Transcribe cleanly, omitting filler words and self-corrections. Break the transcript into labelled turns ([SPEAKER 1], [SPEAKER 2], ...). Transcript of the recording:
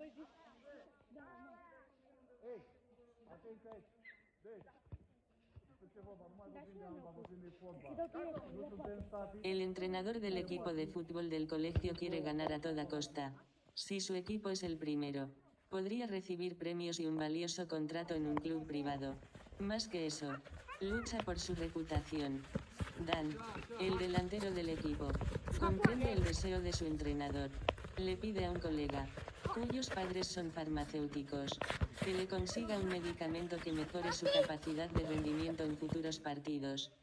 [SPEAKER 1] Ei, atenție aici. Deci, ce vorba, nu mai vorbim de handbal, vorbim de fotbal. Nu suntem statici.
[SPEAKER 2] El entrenador del equipo de fútbol del colegio quiere ganar a toda costa. Si su equipo es el primero, podría recibir premios y un valioso contrato en un club privado. Más que eso, lucha por su reputación. Dan, el delantero del equipo, comprende el deseo de su entrenador. Le pide a un colega, cuyos padres son farmacéuticos, que le consiga un medicamento que mejore su capacidad de rendimiento en futuros partidos.